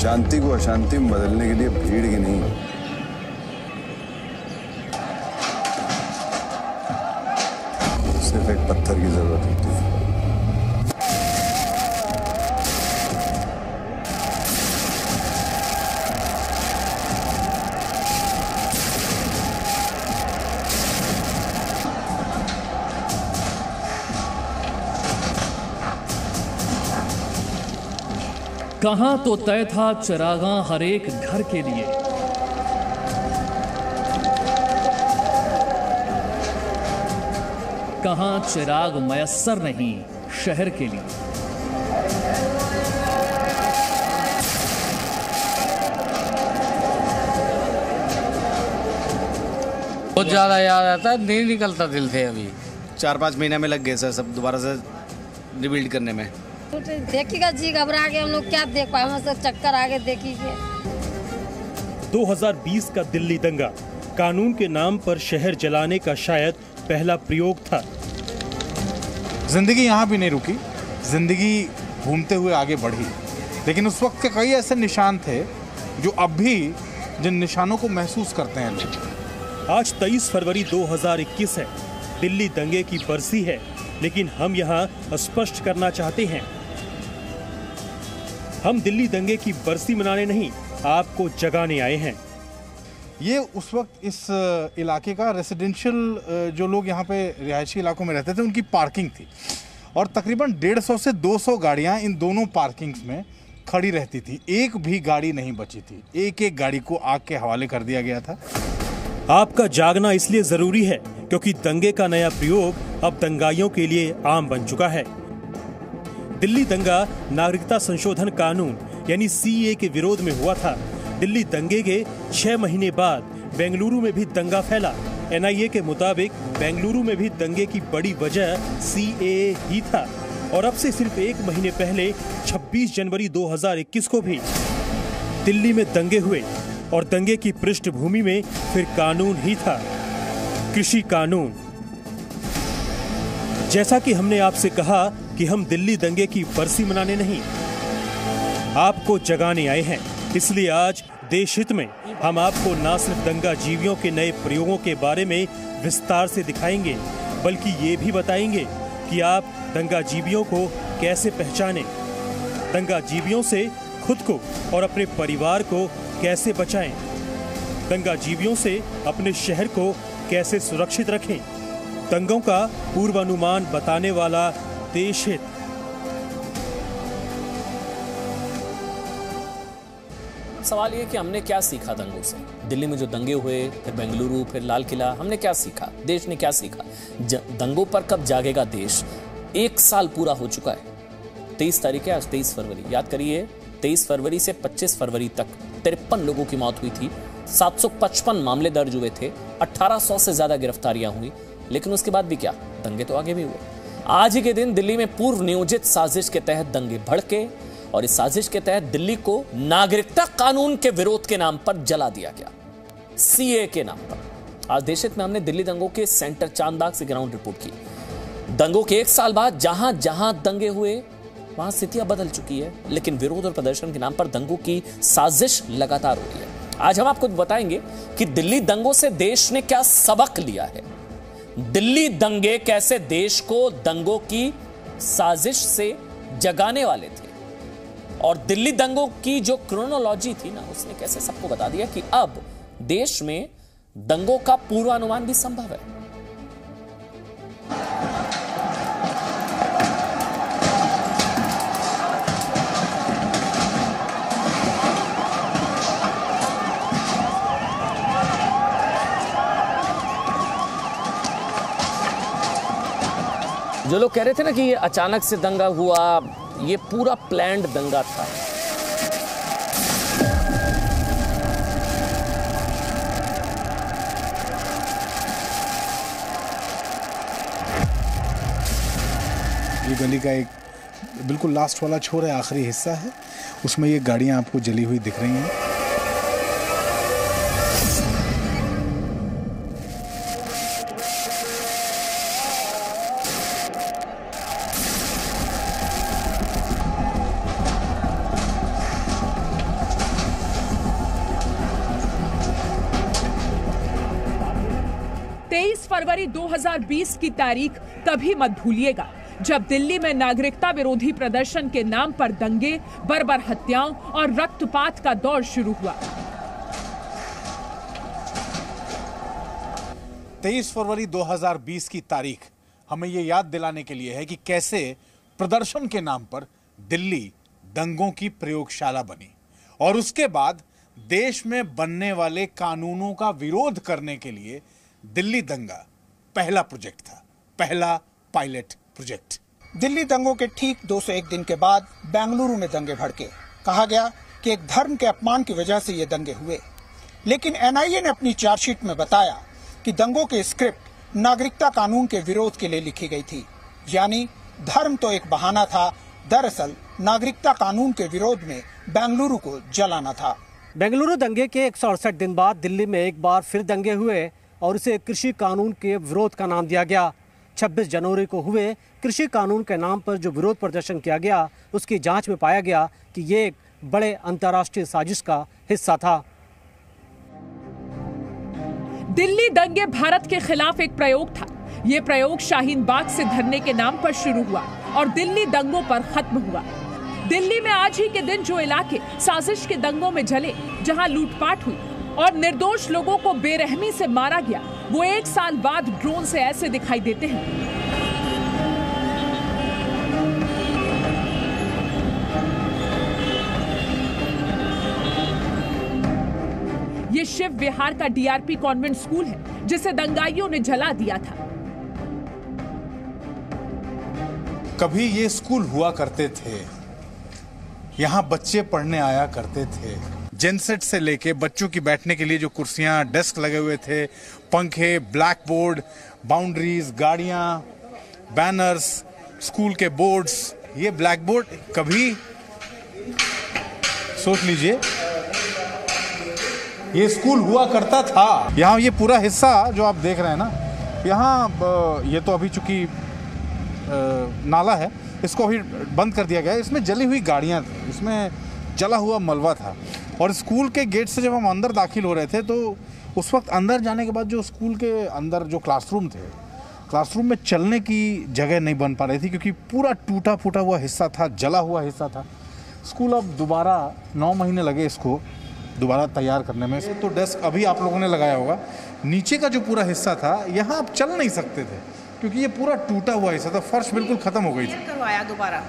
शांति को अशांति में बदलने के लिए भीड़ की नहीं, सिर्फ एक पत्थर की जरूरत होती है। कहां तो तय था चिरागां हर एक घर के लिए, कहां चिराग मयस्सर नहीं शहर के लिए। बहुत ज्यादा याद आता है, नहीं निकलता दिल से। अभी 4-5 महीने में लग गए सर सब दोबारा से रिबिल्ड करने में। देखिएगा जी, घबरा के हम लोग क्या देख पाए, हम सब चक्कर आगे देखिए। 2020 का दिल्ली दंगा कानून के नाम पर शहर जलाने का शायद पहला प्रयोग था। जिंदगी यहाँ भी नहीं रुकी, जिंदगी घूमते हुए आगे बढ़ी, लेकिन उस वक्त के कई ऐसे निशान थे जो अब भी जिन निशानों को महसूस करते हैं लोग। आज 23 फरवरी 2021 है, दिल्ली दंगे की बरसी है, लेकिन हम यहाँ स्पष्ट करना चाहते हैं, हम दिल्ली दंगे की बरसी मनाने नहीं, आपको जगाने आए हैं। ये उस वक्त इस इलाके का रेसिडेंशियल जो लोग यहाँ पे रिहायशी इलाकों में रहते थे उनकी पार्किंग थी, और तकरीबन 150 से 200 गाड़ियाँ इन दोनों पार्किंग्स में खड़ी रहती थी। एक भी गाड़ी नहीं बची थी, एक एक गाड़ी को आग के हवाले कर दिया गया था। आपका जागना इसलिए जरूरी है क्योंकि दंगे का नया प्रयोग अब दंगाइयों के लिए आम बन चुका है। दिल्ली दंगा नागरिकता संशोधन कानून यानी सीए के विरोध में हुआ था। दिल्ली दंगे के 6 महीने बाद बेंगलुरु में भी दंगा फैला। एनआईए के मुताबिक बेंगलुरु में भी दंगे की बड़ी वजह सीएए ही था, और अब से सिर्फ 1 महीने पहले 26 जनवरी 2021 को भी दिल्ली में दंगे हुए, और दंगे की पृष्ठभूमि में फिर कानून ही था, कृषि कानून। जैसा कि हमने आपसे कहा कि हम दिल्ली दंगे की बरसी मनाने नहीं, आपको जगाने आए हैं। इसलिए आज देश हित में हम आपको न सिर्फ दंगा जीवियों के नए प्रयोगों के बारे में विस्तार से दिखाएंगे, बल्कि ये भी बताएंगे कि आप दंगा जीवियों को कैसे पहचानें, दंगा जीवियों से खुद को और अपने परिवार को कैसे बचाएं, दंगा जीवियों से अपने शहर को कैसे सुरक्षित रखें। दंगों का पूर्वानुमान बताने वाला देश हित। सवाल ये कि हमने क्या सीखा दंगों से। दिल्ली में जो दंगे हुए, फिर बेंगलुरु, फिर लाल किला, हमने क्या सीखा, देश ने क्या सीखा। दंगों पर कब जागेगा देश। 1 साल पूरा हो चुका है। 23 तारीख है आज, 23 फरवरी। याद करिए, 23 फरवरी से 25 फरवरी तक 53 लोगों की मौत हुई थी, 755 मामले दर्ज हुए थे, 1800 से ज्यादा गिरफ्तारियां हुई। लेकिन उसके बाद भी क्या, दंगे तो आगे भी हुए। आज ही के दिन दिल्ली में पूर्व नियोजित साजिश के तहत दंगे भड़के, और इस साजिश के तहत दिल्ली को नागरिकता कानून के विरोध के नाम पर जला दिया गया, सीए के नाम पर। आज देशहित में हमने दिल्ली दंगों के सेंटर चांदबाग से ग्राउंड रिपोर्ट की। दंगों के 1 साल बाद जहां जहां दंगे हुए वहां स्थितियां बदल चुकी है, लेकिन विरोध और प्रदर्शन के नाम पर दंगों की साजिश लगातार हो रही है। आज हम आपको बताएंगे कि दिल्ली दंगों से देश ने क्या सबक लिया है, दिल्ली दंगे कैसे देश को दंगों की साजिश से जगाने वाले थे, और दिल्ली दंगों की जो क्रोनोलॉजी थी ना, उसने कैसे सबको बता दिया कि अब देश में दंगों का पूर्वानुमान भी संभव है। जो लोग कह रहे थे ना कि ये अचानक से दंगा हुआ, ये पूरा प्लान्ड दंगा था। ये गली का एक बिल्कुल लास्ट वाला छोर है, आखिरी हिस्सा है, उसमें ये गाड़ियां आपको जली हुई दिख रही हैं। 23 फरवरी 2020 की तारीख कभी मत भूलिएगा, जब दिल्ली में नागरिकता विरोधी प्रदर्शन के नाम पर दंगे, बर्बर हत्याओं और रक्तपात का दौर शुरू हुआ। 23 फरवरी 2020 की तारीख हमें ये याद दिलाने के लिए है कि कैसे प्रदर्शन के नाम पर दिल्ली दंगों की प्रयोगशाला बनी और उसके बाद देश में बनने वाले कानूनों का विरोध करने के लिए दिल्ली दंगा पहला प्रोजेक्ट था, पहला पायलट प्रोजेक्ट। दिल्ली दंगों के ठीक 201 दिन के बाद बेंगलुरु में दंगे भड़के। कहा गया कि एक धर्म के अपमान की वजह से ये दंगे हुए, लेकिन एनआईए ने अपनी चार्जशीट में बताया कि दंगों की स्क्रिप्ट नागरिकता कानून के विरोध के लिए लिखी गई थी। यानी धर्म तो एक बहाना था, दरअसल नागरिकता कानून के विरोध में बेंगलुरु को जलाना था। बेंगलुरु दंगे के 168 दिन बाद दिल्ली में एक बार फिर दंगे हुए और उसे कृषि कानून के विरोध का नाम दिया गया। 26 जनवरी को हुए कृषि कानून के नाम पर जो विरोध प्रदर्शन किया गया, उसकी जांच में पाया गया कि ये एक बड़े अंतर्राष्ट्रीय साजिश का हिस्सा था। दिल्ली दंगे भारत के खिलाफ एक प्रयोग था। ये प्रयोग शाहीन बाग से धरने के नाम पर शुरू हुआ और दिल्ली दंगों पर खत्म हुआ। दिल्ली में आज ही के दिन जो इलाके साजिश के दंगों में जले, जहां लूटपाट हुई और निर्दोष लोगों को बेरहमी से मारा गया, वो 1 साल बाद ड्रोन से ऐसे दिखाई देते हैं। ये शिव विहार का डीआरपी कॉन्वेंट स्कूल है, जिसे दंगाइयों ने जला दिया था। कभी ये स्कूल हुआ करते थे, यहाँ बच्चे पढ़ने आया करते थे। जेनसेट से लेके बच्चों की बैठने के लिए जो कुर्सियां, डेस्क लगे हुए थे, पंखे, ब्लैक बोर्ड, बाउंड्रीज, गाड़ियां, बैनर्स, स्कूल के बोर्ड्स। ये ब्लैक बोर्ड कभी सोच लीजिए ये स्कूल हुआ करता था। यहाँ ये पूरा हिस्सा जो आप देख रहे हैं ना, यहाँ ये तो अभी चूंकि नाला है, इसको अभी बंद कर दिया गया है। इसमें जली हुई गाड़ियाँ थी, इसमें जला हुआ मलबा था। और स्कूल के गेट से जब हम अंदर दाखिल हो रहे थे तो उस वक्त अंदर जाने के बाद जो स्कूल के अंदर जो क्लासरूम थे, क्लासरूम में चलने की जगह नहीं बन पा रही थी, क्योंकि पूरा टूटा फूटा हुआ हिस्सा था, जला हुआ हिस्सा था। स्कूल अब दोबारा 9 महीने लगे इसको दोबारा तैयार करने में। तो डेस्क अभी आप लोगों ने लगाया होगा। नीचे का जो पूरा हिस्सा था, यहाँ आप चल नहीं सकते थे क्योंकि ये पूरा टूटा हुआ हिस्सा था, फर्श बिल्कुल खत्म हो गई थी। करवाया दोबारा।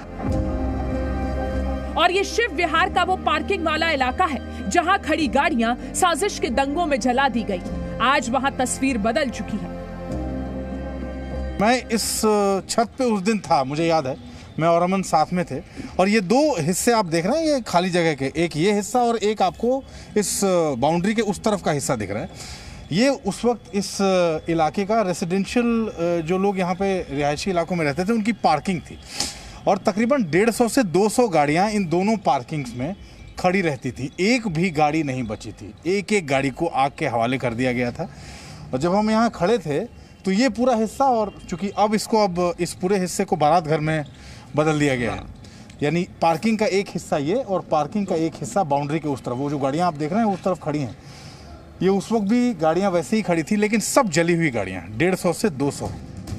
और ये शिव विहार का वो पार्किंग वाला इलाका है जहां खड़ी गाड़ियां साजिश के दंगों में जला दी गई। आज वहां तस्वीर बदल चुकी है। मैं इस छत पे उस दिन था, मुझे याद है, मैं और अमन साथ में थे। और ये 2 हिस्से आप देख रहे हैं, ये खाली जगह के, एक ये हिस्सा और एक आपको इस बाउंड्री के उस तरफ का हिस्सा दिख रहा है। ये उस वक्त इस इलाके का रेसिडेंशियल जो लोग यहाँ पे रिहायशी इलाकों में रहते थे, उनकी पार्किंग थी। और तकरीबन 150 से 200 गाड़ियाँ इन दोनों पार्किंग्स में खड़ी रहती थी। एक भी गाड़ी नहीं बची थी, एक एक गाड़ी को आग के हवाले कर दिया गया था। और जब हम यहाँ खड़े थे तो ये पूरा हिस्सा, और चूँकि अब इस पूरे हिस्से को बारात घर में बदल दिया गया है। यानी पार्किंग का एक हिस्सा ये और पार्किंग का एक हिस्सा बाउंड्री के उस तरफ, वो जो गाड़ियाँ आप देख रहे हैं उस तरफ खड़ी हैं। ये उस वक्त भी गाड़ियां वैसे ही खड़ी थी, लेकिन सब जली हुई गाड़ियां, 150 से 200।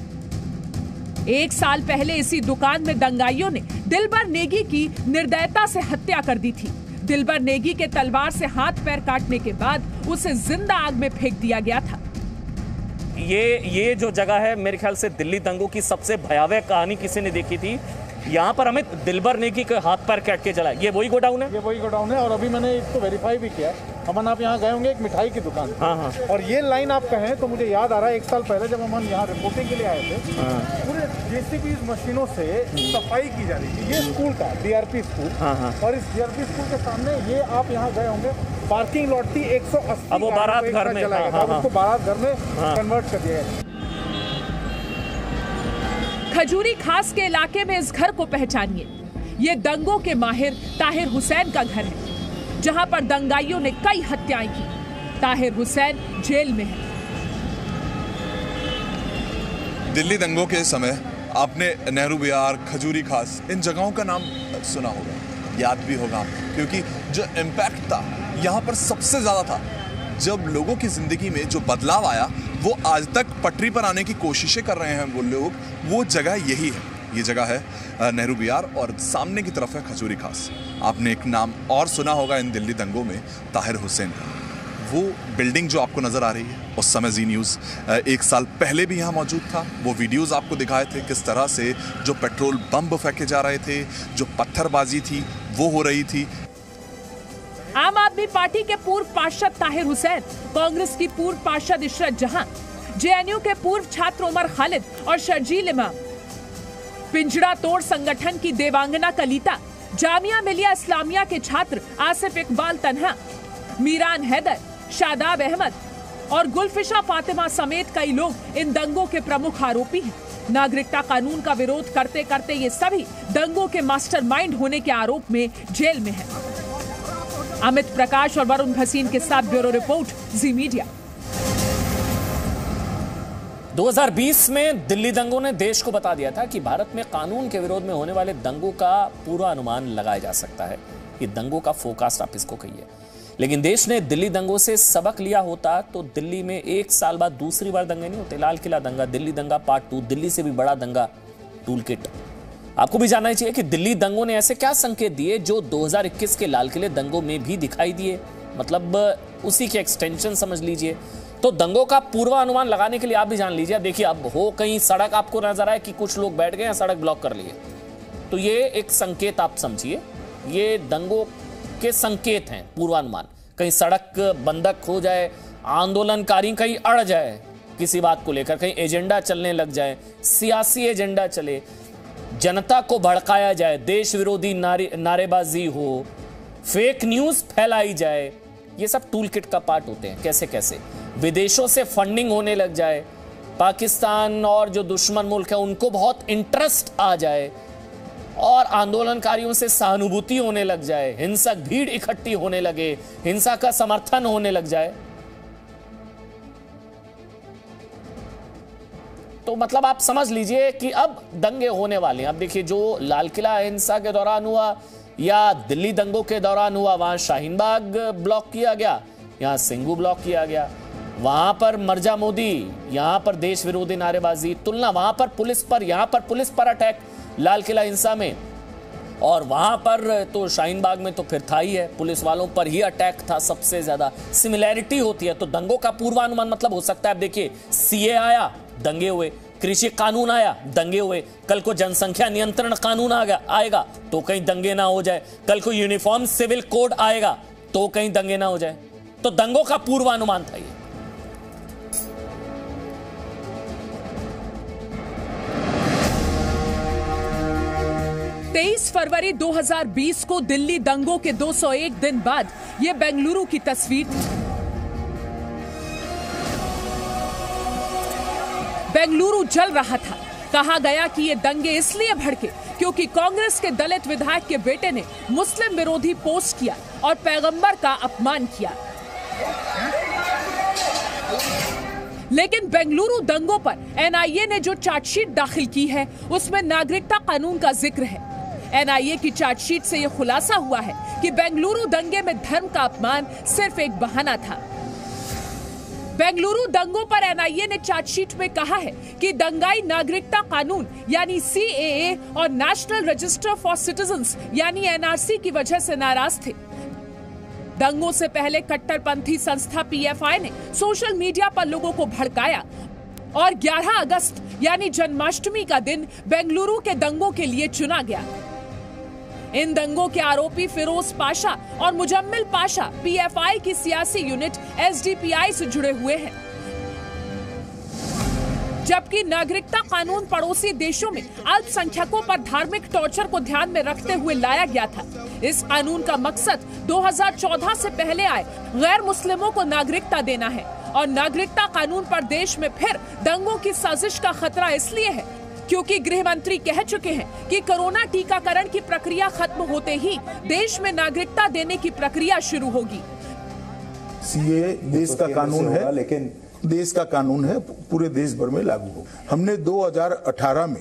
1 साल पहले इसी दुकान में दंगाइयों ने दिलबर नेगी की निर्दयता से हत्या कर दी थी। दिलबर नेगी के तलवार से हाथ पैर काटने के बाद उसे जिंदा आग में फेंक दिया गया था। ये जो जगह है, मेरे ख्याल से दिल्ली दंगों की सबसे भयावह कहानी किसी ने देखी थी। यहाँ पर हमें दिलबर नेगी के हाथ पैर काट के जला। ये वही गोडाउन है? ये वही गोडाउन है। और अभी मैंने इसको वेरीफाई भी किया। अमन, आप यहाँ गए होंगे एक मिठाई की दुकान। हाँ हाँ। और ये लाइन आप कहें तो मुझे याद आ रहा है, 1 साल पहले जब हम यहाँ रिपोर्टिंग के लिए आए थे, पूरे जेसीबी मशीनों से सफाई की जा रही थी। ये स्कूल था, डीआरपी स्कूल। और इस डीआरपी स्कूल के सामने ये आप यहाँ गए होंगे, पार्किंग लॉट थी 180। अब वो बारात घर में, उसको बारात घर में कन्वर्ट कर दिया गया। खजूरी खास के इलाके में इस घर को पहचानिए। ये दंगों के माहिर ताहिर हुसैन का घर है, जहां पर दंगाइयों ने कई हत्याएं की। ताहिर हुसैन जेल में है। दिल्ली दंगों के समय आपने नेहरू विहार, खजूरी खास, इन जगहों का नाम सुना होगा, याद भी होगा, क्योंकि जो इम्पैक्ट था यहाँ पर सबसे ज्यादा था जब लोगों की जिंदगी में जो बदलाव आया वो आज तक पटरी पर आने की कोशिशें कर रहे हैं वो लोग, वो जगह यही है। ये जगह है नेहरू विहार और सामने की तरफ है खजूरी खास। आपने एक नाम और सुना होगा इन दिल्ली दंगों में, ताहिर हुसैन का। वो बिल्डिंग जो आपको नजर आ रही है, उस समय जी न्यूज़ 1 साल पहले भी यहाँ मौजूद था। वो वीडियोस आपको दिखाए थे किस तरह से जो पेट्रोल बम फेंके जा रहे थे, जो पत्थरबाजी थी वो हो रही थी। आम आदमी पार्टी के पूर्व पार्षद ताहिर हुसैन, कांग्रेस की पूर्व पार्षद इशरत जहां, जेएनयू के पूर्व छात्र उमर खालिद और शर्जील इमाम, पिंजड़ा तोड़ संगठन की देवांगना कलीता, जामिया मिलिया इस्लामिया के छात्र आसिफ इकबाल तन्हा, मीरान हैदर, शादाब अहमद और गुलफिशा फातिमा समेत कई लोग इन दंगों के प्रमुख आरोपी हैं। नागरिकता कानून का विरोध करते करते ये सभी दंगों के मास्टरमाइंड होने के आरोप में जेल में हैं। अमित प्रकाश और वरुण भसीन के साथ ब्यूरो रिपोर्ट, जी मीडिया। 2020 में दिल्ली दंगों ने देश को बता दिया था कि भारत में कानून के विरोध में होने वाले दंगों का पूर्वानुमान लगाया जा सकता है। ये दंगों का फोरकास्ट आप इसको कहिए। लेकिन देश ने दिल्ली दंगों से सबक लिया होता तो दिल्ली में 1 साल बाद दूसरी बार दंगे नहीं होते। लाल किला दंगा, दिल्ली दंगा पार्ट 2, दिल्ली से भी बड़ा दंगा, टूल किट। आपको भी जानना चाहिए कि दिल्ली दंगों ने ऐसे क्या संकेत दिए जो 2021 के लाल किले दंगों में भी दिखाई दिए, मतलब उसी के एक्सटेंशन समझ लीजिए। तो दंगों का पूर्वानुमान लगाने के लिए आप भी जान लीजिए। देखिए, अब हो कहीं सड़क आपको नजर आए कि कुछ लोग बैठ गए हैं, सड़क ब्लॉक कर लिए, तो ये एक संकेत आप समझिए। ये दंगों के संकेत हैं, पूर्वानुमान। कहीं सड़क बंधक हो जाए, आंदोलनकारी कहीं अड़ जाए किसी बात को लेकर, कहीं एजेंडा चलने लग जाए, सियासी एजेंडा चले, जनता को भड़काया जाए, देश विरोधी नारेबाजी हो, फेक न्यूज फैलाई जाए, ये सब टूल किट का पार्ट होते हैं। कैसे कैसे विदेशों से फंडिंग होने लग जाए, पाकिस्तान और जो दुश्मन मुल्क है उनको बहुत इंटरेस्ट आ जाए और आंदोलनकारियों से सहानुभूति होने लग जाए, हिंसक भीड़ इकट्ठी होने लगे, हिंसा का समर्थन होने लग जाए, तो मतलब आप समझ लीजिए कि अब दंगे होने वाले हैं। अब देखिए, जो लाल किला हिंसा के दौरान हुआ या दिल्ली दंगों के दौरान हुआ, वहां शाहीन बाग ब्लॉक किया गया, यहां सिंघू ब्लॉक किया गया, वहां पर मर्जा मोदी, यहां पर देश विरोधी नारेबाजी, तुलना वहां पर पुलिस पर, यहां पर पुलिस पर अटैक लाल किला हिंसा में, और वहां पर तो शाहीन बाग में तो फिर था ही है, पुलिस वालों पर ही अटैक था सबसे ज्यादा। सिमिलैरिटी होती है। तो दंगों का पूर्वानुमान मतलब हो सकता है, अब देखिए, सीए आया, दंगे हुए, कृषि कानून आया, दंगे हुए, कल को जनसंख्या नियंत्रण कानून आएगा तो कहीं दंगे ना हो जाए, कल को यूनिफॉर्म सिविल कोड आएगा तो कहीं दंगे ना हो जाए। तो दंगों का पूर्वानुमान था ये। फरवरी 2020 को दिल्ली दंगों के 201 दिन बाद यह बेंगलुरु की तस्वीर थी। बेंगलुरु जल रहा था। कहा गया कि ये दंगे इसलिए भड़के क्योंकि कांग्रेस के दलित विधायक के बेटे ने मुस्लिम विरोधी पोस्ट किया और पैगंबर का अपमान किया। लेकिन बेंगलुरु दंगों पर एनआईए ने जो चार्जशीट दाखिल की है उसमें नागरिकता कानून का जिक्र है। एनआईए की चार्जशीट से यह खुलासा हुआ है कि बेंगलुरु दंगे में धर्म का अपमान सिर्फ एक बहाना था। बेंगलुरु दंगों पर एनआईए ने चार्जशीट में कहा है कि दंगाई नागरिकता कानून यानी सीएए और नेशनल रजिस्टर फॉर सिटीजंस यानी एनआरसी की वजह से नाराज थे। दंगों से पहले कट्टरपंथी संस्था पीएफआई ने सोशल मीडिया पर लोगों को भड़काया और 11 अगस्त यानी जन्माष्टमी का दिन बेंगलुरु के दंगों के लिए चुना गया। इन दंगों के आरोपी फिरोज पाशा और मुजम्मिल पाशा पीएफआई की सियासी यूनिट एसडीपीआई से जुड़े हुए हैं, जबकि नागरिकता कानून पड़ोसी देशों में अल्पसंख्यकों पर धार्मिक टॉर्चर को ध्यान में रखते हुए लाया गया था। इस कानून का मकसद 2014 से पहले आए गैर मुस्लिमों को नागरिकता देना है और नागरिकता कानून पर देश में फिर दंगों की साजिश का खतरा इसलिए है क्योंकि गृह मंत्री कह चुके हैं कि कोरोना टीकाकरण की प्रक्रिया खत्म होते ही देश में नागरिकता देने की प्रक्रिया शुरू होगी। सीए देश का कानून है, लेकिन देश का कानून है, पूरे देश भर में लागू हो। हमने 2018 में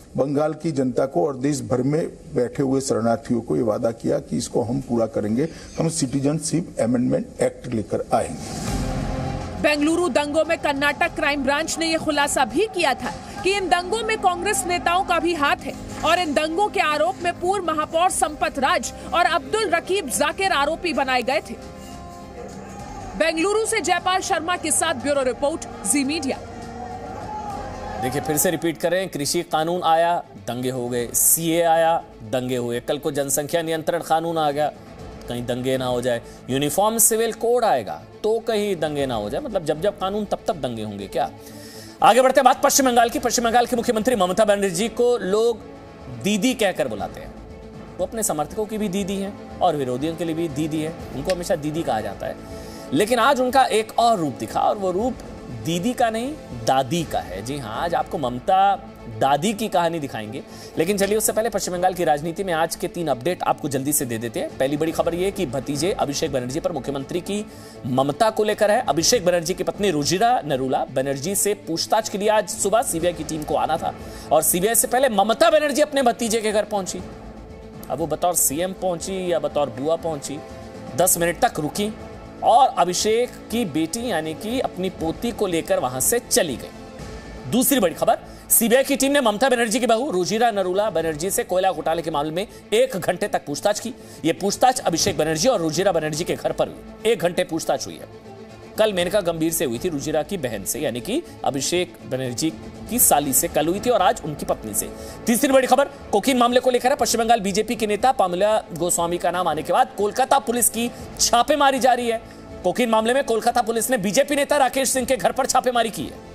बंगाल की जनता को और देश भर में बैठे हुए शरणार्थियों को ये वादा किया कि इसको हम पूरा करेंगे। हम सिटीजनशिप अमेंडमेंट एक्ट लेकर आएंगे। बेंगलुरु दंगों में कर्नाटक क्राइम ब्रांच ने यह खुलासा भी किया था कि इन दंगों में कांग्रेस नेताओं का भी हाथ है और इन दंगों के आरोप में पूर्व महापौर संपत राज और अब्दुल रकीब जाकिर आरोपी बनाए गए थे। बेंगलुरु से जयपाल शर्मा के साथ ब्यूरो रिपोर्ट, जी मीडिया। देखिए, फिर से रिपीट करें, कृषि कानून आया, दंगे हो गए, सीए आया, दंगे हुए, कल को जनसंख्या नियंत्रण कानून आ गया, कहीं दंगे ना हो जाए, यूनिफॉर्म सिविल कोड आएगा तो कहीं दंगे ना हो जाए। मतलब जब जब कानून तब तब दंगे होंगे क्या? आगे बढ़ते हैं, बात पश्चिम बंगाल की। पश्चिम बंगाल की मुख्यमंत्री ममता बनर्जी को लोग दीदी कहकर बुलाते हैं। वो अपने समर्थकों की भी दीदी हैं और विरोधियों के लिए भी दीदी है, उनको हमेशा दीदी कहा जाता है। लेकिन आज उनका एक और रूप दिखा, और वो रूप दीदी का नहीं, दादी का है। जी हाँ, आज आपको ममता दादी की कहानी दिखाएंगे। लेकिन चलिए, उससे पहले पश्चिम बंगाल की राजनीति में आज के 3 अपडेट आपको जल्दी से दे देते हैं। पहली बड़ी खबर यह कि भतीजे अभिषेक बनर्जी पर मुख्यमंत्री की ममता को लेकर है। अभिषेक बनर्जी की पत्नी रुजिरा नरूला बनर्जी से पूछताछ के लिए आज सुबह सीबीआई की टीम को आना था, और सीबीआई से पहले ममता बनर्जी अपने भतीजे के घर पहुंची। अब वो बतौर सीएम पहुंची या बतौर बुआ पहुंची, 10 मिनट तक रुकी और अभिषेक की बेटी यानी कि अपनी पोती को लेकर वहां से चली गई। दूसरी बड़ी खबर, सीबीआई की टीम ने ममता बनर्जी की बहू रुजिरा नरूला बनर्जी से कोयला घोटाले के मामले में 1 घंटे तक पूछताछ की। यह पूछताछ अभिषेक बनर्जी और रुजिरा बनर्जी के घर पर हुई। 1 घंटे पूछताछ हुई है। कल मेनका गंभीर से हुई थी, रुजिरा की बहन से यानी कि अभिषेक बनर्जी की साली से कल हुई थी, और आज उनकी पत्नी से। तीसरी बड़ी खबर कोकीन मामले को लेकर है। पश्चिम बंगाल बीजेपी के नेता पामुला गोस्वामी का नाम आने के बाद कोलकाता पुलिस की छापेमारी जारी है। कोकीन मामले में कोलकाता पुलिस ने बीजेपी नेता राकेश सिंह के घर पर छापेमारी की है।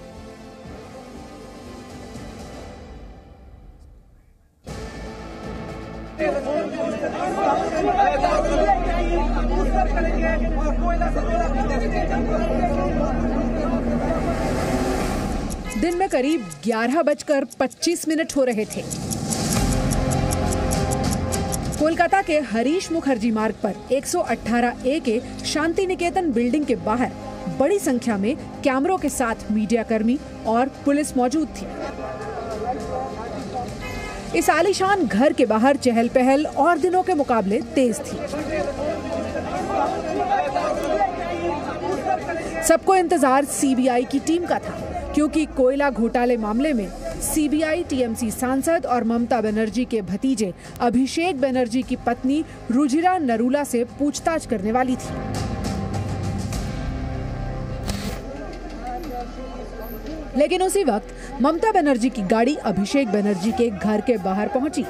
दिन में करीब 11:25 हो रहे थे। कोलकाता के हरीश मुखर्जी मार्ग पर 118A के शांति निकेतन बिल्डिंग के बाहर बड़ी संख्या में कैमरों के साथ मीडिया कर्मी और पुलिस मौजूद थी। इस आलीशान घर के बाहर चहल पहल और दिनों के मुकाबले तेज थी। सबको इंतजार सीबीआई की टीम का था, क्योंकि कोयला घोटाले मामले में सीबीआई टीएमसी सांसद और ममता बनर्जी के भतीजे अभिषेक बनर्जी की पत्नी रुजिरा नरूला से पूछताछ करने वाली थी। लेकिन उसी वक्त ममता बनर्जी की गाड़ी अभिषेक बनर्जी के घर के बाहर पहुंची।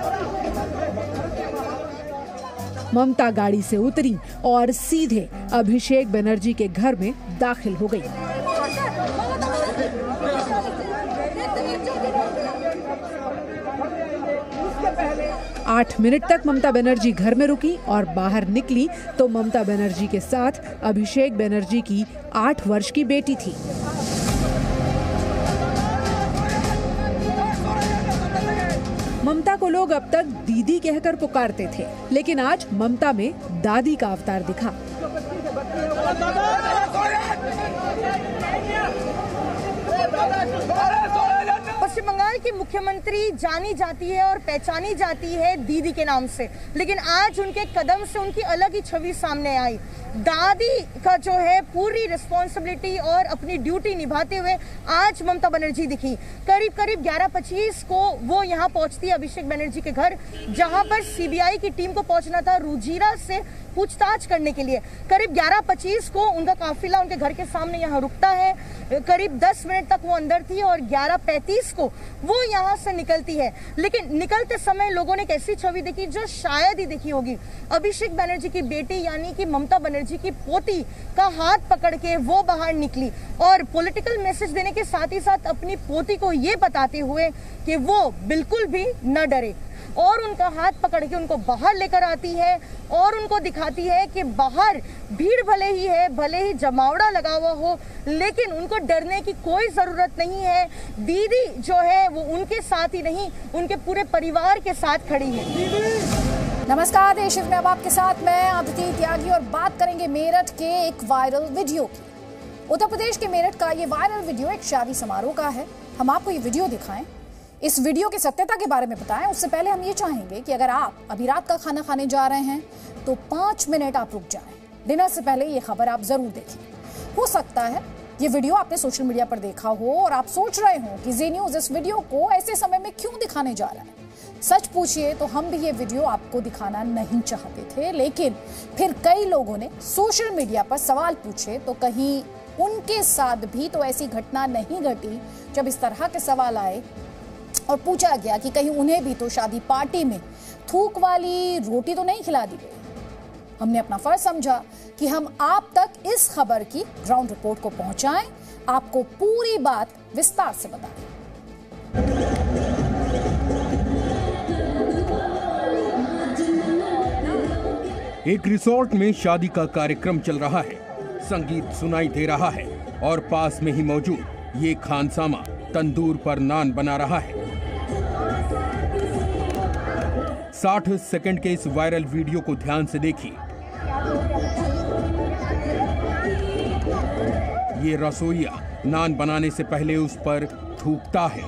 ममता गाड़ी से उतरी और सीधे अभिषेक बनर्जी के घर में दाखिल हो गई। आठ मिनट तक ममता बनर्जी घर में रुकी और बाहर निकली तो ममता बनर्जी के साथ अभिषेक बनर्जी की 8 वर्ष की बेटी थी। ममता को लोग अब तक दीदी कहकर पुकारते थे, लेकिन आज ममता में दादी का अवतार दिखा। पश्चिम बंगाल की मुख्यमंत्री जानी जाती है और पहचानी जाती है दीदी के नाम से, लेकिन आज उनके कदम से उनकी अलग ही छवि सामने आई। दादी का जो है पूरी रिस्पॉन्सिबिलिटी और अपनी ड्यूटी निभाते हुए आज ममता बनर्जी दिखी। करीब 11:25 को वो यहाँ पहुंचती है अभिषेक बनर्जी के घर, जहां पर सीबीआई की टीम को पहुंचना था रुजिरा से पूछताछ करने के लिए। करीब 11:25 को उनका काफिला उनके घर के सामने यहाँ रुकता है। करीब 10 मिनट तक वो अंदर थी और 11:35 को वो यहाँ से निकलती है। लेकिन निकलते समय लोगों ने एक ऐसी छवि देखी जो शायद ही देखी होगी। अभिषेक बनर्जी की बेटी यानी कि ममता बनर्जी की पोती का हाथ पकड़ के वो बाहर निकली और पॉलिटिकल मैसेज देने के साथ ही साथ अपनी पोती को ये बताते हुए कि वो बिल्कुल भी न डरे, और उनका हाथ पकड़ के उनको बाहर लेकर आती है और उनको दिखाती है कि बाहर भीड़ भले ही है, भले ही जमावड़ा लगा हुआ हो, लेकिन उनको डरने की कोई जरूरत नहीं है। दीदी जो है वो उनके साथ ही नहीं, उनके पूरे परिवार के साथ खड़ी है। नमस्कार, देश में अब आपके साथ मैं अदिति त्यागी और बात करेंगे मेरठ के एक वायरल वीडियो की। उत्तर प्रदेश के मेरठ का ये वायरल वीडियो एक शादी समारोह का है। हम आपको ये वीडियो दिखाएं। इस वीडियो की सत्यता के बारे में बताएं, उससे पहले हम ये चाहेंगे कि अगर आप अभी रात का खाना खाने जा रहे हैं तो 5 मिनट आप रुक जाएं। डिनर से पहले ये खबर आप जरूर देखें। हो सकता है ये वीडियो आपने सोशल मीडिया पर देखा हो और आप सोच रहे हो कि जी न्यूज़ इस वीडियो को ऐसे समय में क्यों दिखाने जा रहा है। सच पूछिए तो हम भी ये वीडियो आपको दिखाना नहीं चाहते थे, लेकिन फिर कई लोगों ने सोशल मीडिया पर सवाल पूछे तो कहीं उनके साथ भी तो ऐसी घटना नहीं घटी। जब इस तरह के सवाल आए और पूछा गया कि कहीं उन्हें भी तो शादी पार्टी में थूक वाली रोटी तो नहीं खिला दी गई, हमने अपना फर्ज समझा कि हम आप तक इस खबर की ग्राउंड रिपोर्ट को पहुंचाएं, आपको पूरी बात विस्तार से बताएं। एक रिसोर्ट में शादी का कार्यक्रम चल रहा है, संगीत सुनाई दे रहा है और पास में ही मौजूद ये खानसामा तंदूर पर नान बना रहा है। 60 सेकंड के इस वायरल वीडियो को ध्यान से देखिए। ये रसोइया नान बनाने से पहले उस पर थूकता है।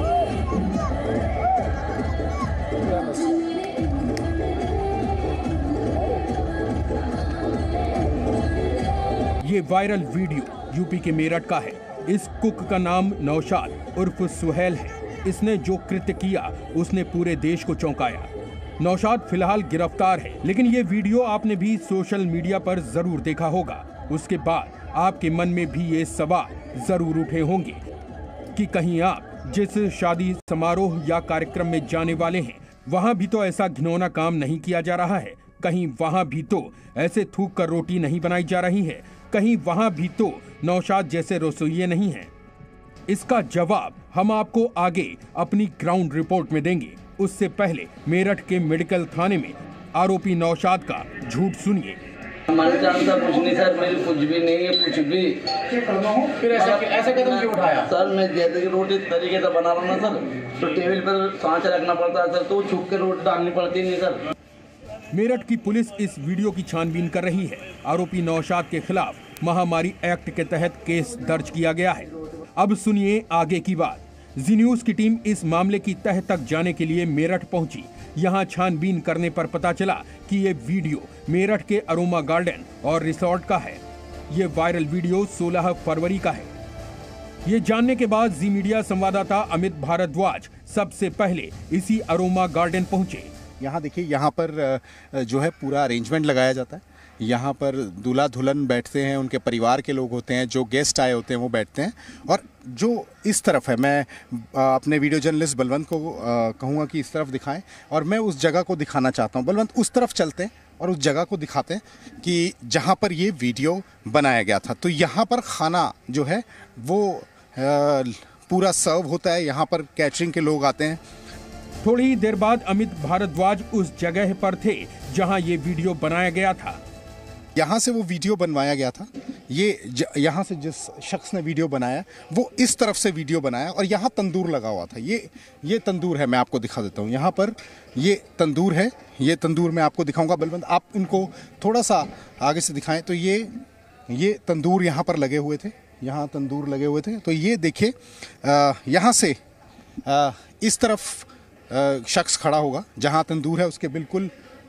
ये वायरल वीडियो यूपी के मेरठ का है। इस कुक का नाम नौशाद उर्फ सुहेल है। इसने जो कृत्य किया उसने पूरे देश को चौंकाया। नौशाद फिलहाल गिरफ्तार है, लेकिन ये वीडियो आपने भी सोशल मीडिया पर जरूर देखा होगा। उसके बाद आपके मन में भी ये सवाल जरूर उठे होंगे कि कहीं आप जिस शादी समारोह या कार्यक्रम में जाने वाले हैं वहां भी तो ऐसा घिनौना काम नहीं किया जा रहा है। कहीं वहां भी तो ऐसे थूक कर रोटी नहीं बनाई जा रही है। कहीं वहां भी तो नौशाद जैसे रसोइये नहीं हैं। इसका जवाब हम आपको आगे अपनी ग्राउंड रिपोर्ट में देंगे। उससे पहले मेरठ के मेडिकल थाने में आरोपी नौशाद का झूठ सुनिए। हमारे जानता कुछ नहीं सर, मेरी कुछ भी नहीं है, कुछ भी। फिर ऐसा कदम क्यों उठाया? सर मैं जैसे कि रोटी तरीके से बना रहा हूँ ना सर, तो टेबल पर सांचा रखना पड़ता है सर, तो छुप के रोटी डालनी पड़ती नहीं सर। मेरठ की पुलिस इस वीडियो की छानबीन कर रही है। आरोपी नौशाद के खिलाफ महामारी एक्ट के तहत केस दर्ज किया गया है। अब सुनिए आगे की बात। जी न्यूज की टीम इस मामले की तह तक जाने के लिए मेरठ पहुंची। यहां छानबीन करने पर पता चला कि ये वीडियो मेरठ के अरोमा गार्डन और रिसोर्ट का है। ये वायरल वीडियो 16 फरवरी का है। ये जानने के बाद जी मीडिया संवाददाता अमित भारद्वाज सबसे पहले इसी अरोमा गार्डन पहुंचे। यहाँ देखिए, यहाँ पर जो है पूरा अरेंजमेंट लगाया जाता है। यहाँ पर दूल्हा दुल्हन बैठते हैं, उनके परिवार के लोग होते हैं, जो गेस्ट आए होते हैं वो बैठते हैं। और जो इस तरफ है, मैं अपने वीडियो जर्नलिस्ट बलवंत को कहूँगा कि इस तरफ दिखाएं और मैं उस जगह को दिखाना चाहता हूँ। बलवंत, उस तरफ चलते हैं और उस जगह को दिखाते हैं कि जहाँ पर ये वीडियो बनाया गया था। तो यहाँ पर खाना जो है वो पूरा सर्व होता है, यहाँ पर कैटरिंग के लोग आते हैं। थोड़ी ही देर बाद अमित भारद्वाज उस जगह पर थे जहां ये वीडियो बनाया गया था। यहाँ से वो वीडियो बनवाया गया था। यहाँ से जिस शख्स ने वीडियो बनाया वो इस तरफ से वीडियो बनाया और यहाँ तंदूर लगा हुआ था। ये तंदूर है, मैं आपको दिखा देता हूँ। यहाँ पर ये तंदूर है, ये तंदूर मैं आपको दिखाऊंगा। बलवंत, आप इनको थोड़ा सा आगे से दिखाएं। तो ये तंदूर यहाँ पर लगे हुए थे, यहाँ तंदूर लगे हुए थे। तो ये देखिए, यहाँ से इस तरफ शख्स खड़ा होगा जहां तंदूर है, उसके बिल्कुल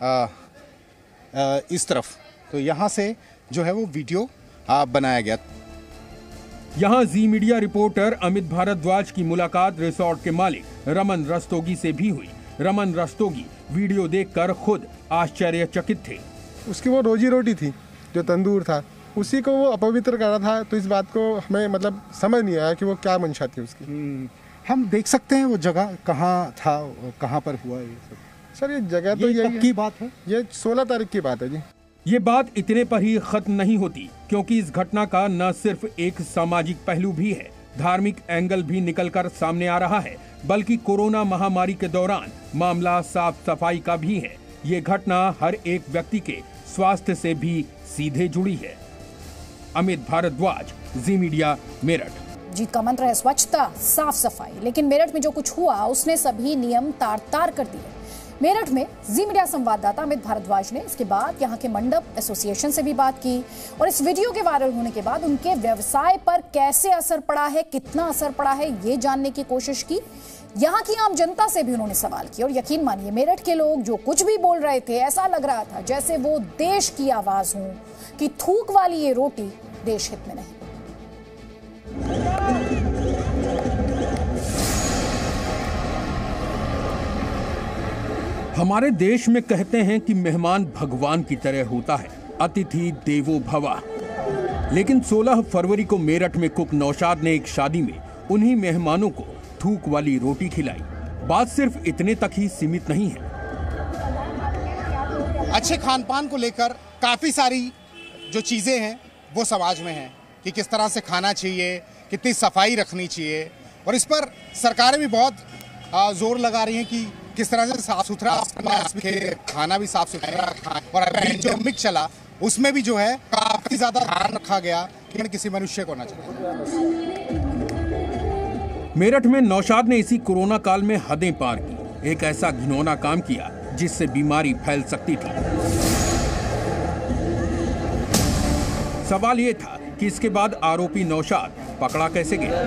इस तरफ। तो यहां से जो है वो वीडियो बनाया गया। यहां Zee media reporter Amit Bhardwaj की मुलाकात रिसोर्ट के मालिक रमन रस्तोगी से भी हुई। रमन रस्तोगी वीडियो देखकर खुद आश्चर्यचकित थे। उसकी वो रोजी रोटी थी, जो तंदूर था, उसी को वो अपवित्र कर रहा था। तो इस बात को हमें मतलब समझ नहीं आया कि वो क्या मंशा थी उसकी। हम देख सकते हैं वो जगह कहाँ था, कहाँ पर हुआ ये सब? सर ये जगह तो यही की बात है, ये 16 तारीख की बात है जी। ये बात इतने पर ही खत्म नहीं होती, क्योंकि इस घटना का न सिर्फ एक सामाजिक पहलू भी है, धार्मिक एंगल भी निकलकर सामने आ रहा है, बल्कि कोरोना महामारी के दौरान मामला साफ सफाई का भी है। ये घटना हर एक व्यक्ति के स्वास्थ्य से भी सीधे जुड़ी है। Amit Bhardwaj, Zee media, Meerut. जीत का मंत्र है स्वच्छता, साफ सफाई, लेकिन मेरठ में जो कुछ हुआ उसने सभी नियम तार तार कर दिए। मेरठ में जी मीडिया संवाददाता अमित भारद्वाज ने इसके बाद यहां के मंडप एसोसिएशन से भी बात की और इस वीडियो के वायरल होने के बाद उनके व्यवसाय पर कैसे असर पड़ा है, कितना असर पड़ा है, ये जानने की कोशिश की। यहाँ की आम जनता से भी उन्होंने सवाल किए और यकीन मानिए मेरठ के लोग जो कुछ भी बोल रहे थे ऐसा लग रहा था जैसे वो देश की आवाज हो कि थूक वाली ये रोटी देश हित में नहीं। हमारे देश में कहते हैं कि मेहमान भगवान की तरह होता है, अतिथि देवो भव। लेकिन 16 फरवरी को मेरठ में कुक नौशाद ने एक शादी में उन्हीं मेहमानों को थूक वाली रोटी खिलाई। बात सिर्फ इतने तक ही सीमित नहीं है। अच्छे खान पान को लेकर काफी सारी जो चीजें हैं वो समाज में हैं कि किस तरह से खाना चाहिए, कितनी सफाई रखनी चाहिए और इस पर सरकारें भी बहुत जोर लगा रही हैं कि किस तरह से साफ सुथरा खाना भी साफ सुथरा खाएं। और अभी जो मिक चला उसमें भी जो है काफी ज्यादा ध्यान रखा गया कि किसी मनुष्य को न चले। मेरठ में नौशाद ने इसी कोरोना काल में हदें पार की, एक ऐसा घिनौना काम किया जिससे बीमारी फैल सकती थी। सवाल ये था कि इसके बाद आरोपी नौशाद पकड़ा कैसे गया।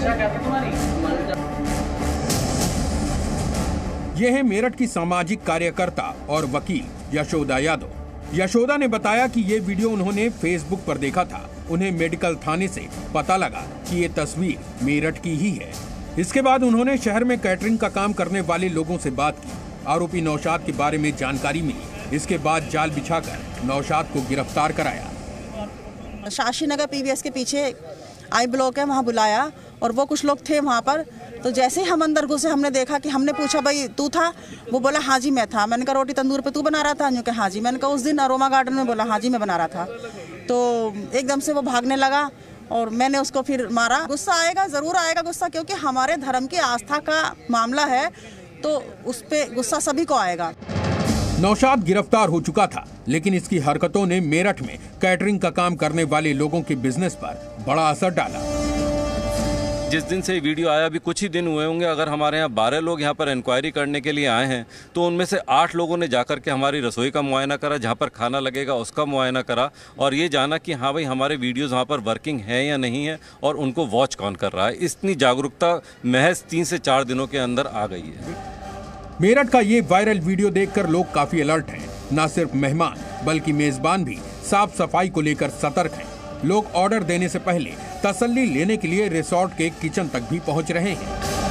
यह है मेरठ की सामाजिक कार्यकर्ता और वकील यशोदा यादव। यशोदा ने बताया कि ये वीडियो उन्होंने फेसबुक पर देखा था। उन्हें मेडिकल थाने से पता लगा कि ये तस्वीर मेरठ की ही है। इसके बाद उन्होंने शहर में कैटरिंग का काम करने वाले लोगों से बात की। आरोपी नौशाद के बारे में जानकारी मिली। इसके बाद जाल बिछाकर नौशाद को गिरफ्तार कराया। शास्त्री नगर पीवीएस के पीछे आई ब्लॉक है, वहाँ बुलाया और वो कुछ लोग थे वहाँ पर। तो जैसे ही हम अंदर घुसे हमने देखा कि हमने पूछा भाई तू था? वो बोला हाँ जी मैं था। मैंने कहा रोटी तंदूर पे तू बना रहा था? यूँ कहा हाँ जी। मैंने कहा उस दिन अरोमा गार्डन में? बोला हाँ जी मैं बना रहा था। तो एकदम से वो भागने लगा और मैंने उसको फिर मारा। गुस्सा आएगा, ज़रूर आएगा गुस्सा, क्योंकि हमारे धर्म की आस्था का मामला है तो उस पर गुस्सा सभी को आएगा। नौशाद गिरफ्तार हो चुका था, लेकिन इसकी हरकतों ने मेरठ में कैटरिंग का काम करने वाले लोगों के बिजनेस पर बड़ा असर डाला। जिस दिन से वीडियो आया अभी कुछ ही दिन हुए होंगे, अगर हमारे यहाँ 12 लोग यहाँ पर इंक्वायरी करने के लिए आए हैं तो उनमें से 8 लोगों ने जाकर के हमारी रसोई का मुआयना करा, जहाँ पर खाना लगेगा उसका मुआयना करा और ये जाना कि हाँ भाई हमारे वीडियोज़ वहाँ पर वर्किंग है या नहीं है और उनको वॉच कौन कर रहा है। इतनी जागरूकता महज 3 से 4 दिनों के अंदर आ गई है। मेरठ का ये वायरल वीडियो देखकर लोग काफी अलर्ट हैं। न सिर्फ मेहमान बल्कि मेजबान भी साफ सफाई को लेकर सतर्क हैं। लोग ऑर्डर देने से पहले तसल्ली लेने के लिए रिसोर्ट के किचन तक भी पहुंच रहे हैं।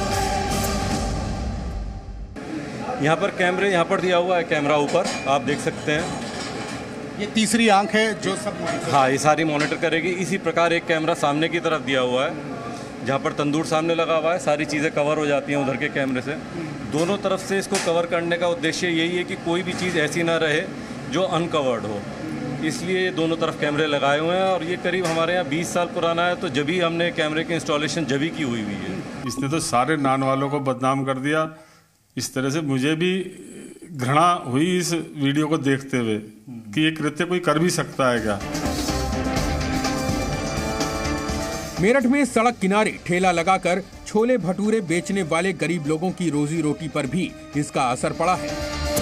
यहाँ पर कैमरे, यहाँ पर दिया हुआ है कैमरा ऊपर, आप देख सकते हैं। ये तीसरी आंख है जो सब हाँ ये सारी मॉनिटर करेगी। इसी प्रकार एक कैमरा सामने की तरफ दिया हुआ है जहाँ पर तंदूर सामने लगा हुआ है। सारी चीज़ें कवर हो जाती हैं उधर के कैमरे से। दोनों तरफ से इसको कवर करने का उद्देश्य यही है कि कोई भी चीज़ ऐसी ना रहे जो अनकवर्ड हो, इसलिए दोनों तरफ कैमरे लगाए हुए हैं। और ये करीब हमारे यहाँ 20 साल पुराना है, तो जभी हमने कैमरे की इंस्टॉलेशन जभी की हुई है। इसने तो सारे नान वालों को बदनाम कर दिया। इस तरह से मुझे भी घृणा हुई इस वीडियो को देखते हुए कि ये कृत्य कोई कर भी सकता है क्या। मेरठ में सड़क किनारे ठेला लगाकर छोले भटूरे बेचने वाले गरीब लोगों की रोजी रोटी पर भी इसका असर पड़ा है।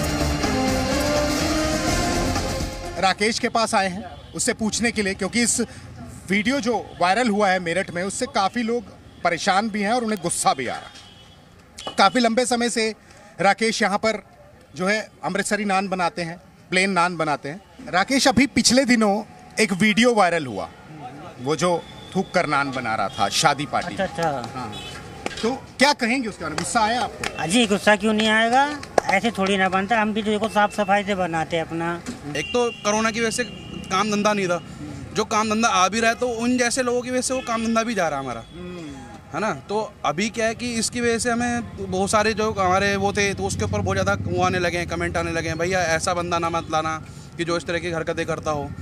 राकेश के पास आए हैं उससे पूछने के लिए, क्योंकि इस वीडियो जो वायरल हुआ है मेरठ में उससे काफी लोग परेशान भी हैं और उन्हें गुस्सा भी आ रहा है। काफी लंबे समय से राकेश यहाँ पर जो है अमृतसरी नान बनाते हैं, प्लेन नान बनाते हैं। राकेश, अभी पिछले दिनों एक वीडियो वायरल हुआ, वो जो थूक कर नान बना रहा था शादी पार्टी। अच्छा। हाँ, तो क्या कहेंगे उसके बारे में? गुस्सा आया आपको? अजी गुस्सा क्यों नहीं आएगा, ऐसे थोड़ी ना बनता। हम भी तो देखो साफ सफाई से बनाते हैं अपना। एक तो कोरोना की वजह से काम धंधा नहीं था, जो काम धंधा आ भी रहा है तो उन जैसे लोगों की वजह से वो काम धंधा भी जा रहा है हमारा, है ना। तो अभी क्या है कि इसकी वजह से हमें बहुत सारे जो हमारे वो थे तो उसके ऊपर बहुत ज़्यादा वो आने लगे हैं, कमेंट आने लगे हैं, भैया ऐसा बंदा ना मत लाना कि जो इस तरह की हरकतें करता हो।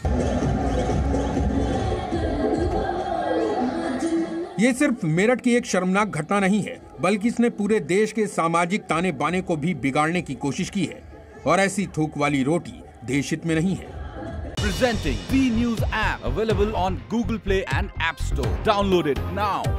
ये सिर्फ मेरठ की एक शर्मनाक घटना नहीं है, बल्कि इसने पूरे देश के सामाजिक ताने बाने को भी बिगाड़ने की कोशिश की है। और ऐसी थूक वाली रोटी देश हित में नहीं है। Presenting B News app, available on Google Play and App Store. Download it now.